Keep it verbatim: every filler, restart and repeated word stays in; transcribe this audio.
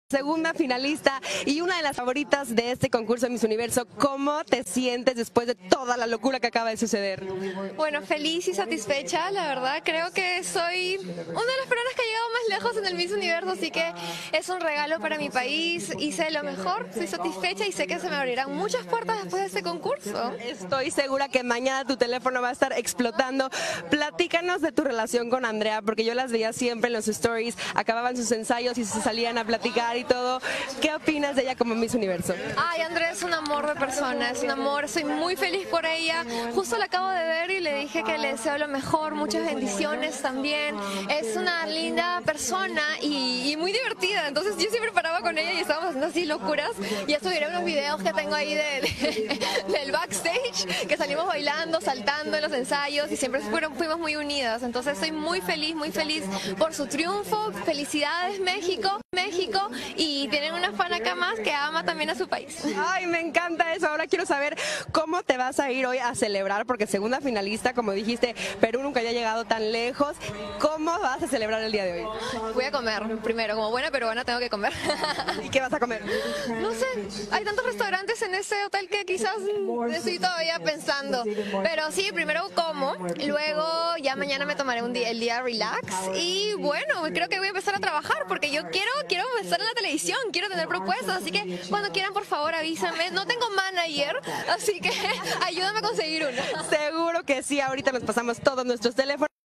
Segunda finalista y una de las favoritas de este concurso Miss Universo. ¿Cómo te sientes después de toda la locura que acaba de suceder? Bueno, feliz y satisfecha, la verdad. Creo que soy una de las personas que ha llegado más lejos en el Miss Universo, así que es un regalo para mi país. Hice lo mejor, estoy satisfecha y sé que se me abrirán muchas puertas después de este concurso. Estoy segura que mañana tu teléfono va a estar explotando. Platícanos de tu relación con Andrea, porque yo las veía siempre en los stories, acababan sus ensayos y se salían a platicar y todo. ¿Qué opinas de ella como Miss Universo? Ay, Andrea es un amor de persona, es un amor, soy muy feliz por ella. Justo la acabo de ver y le dije que le deseo lo mejor, muchas bendiciones también. Es una linda persona y, y muy divertida, entonces yo siempre paraba con ella y estábamos haciendo así locuras. Ya subiré unos videos que tengo ahí de, de, del backstage, que salimos bailando, saltando en los ensayos y siempre fueron, fuimos muy unidas. Entonces estoy muy feliz, muy feliz por su triunfo. Felicidades México, México. Y tienen una fan acá más que ama también a su país. Ay, me encanta eso. Ahora quiero saber cómo te vas a ir hoy a celebrar, porque segunda finalista, como dijiste, Perú nunca había llegado tan lejos. ¿Cómo vas a celebrar el día de hoy? Voy a comer primero, como buena peruana tengo que comer. ¿Y qué vas a comer? No sé, hay tantos restaurantes en este hotel que quizás estoy todavía pensando. Pero sí, primero como, luego ya mañana me tomaré un día, el día relax y bueno, creo que voy a empezar a trabajar porque yo quiero, quiero estar en la televisión, quiero tener propuestas, así que cuando quieran por favor avísame. No tengo manager, así que ayúdame a conseguir uno. Seguro que sí, ahorita nos pasamos todos nuestros teléfonos.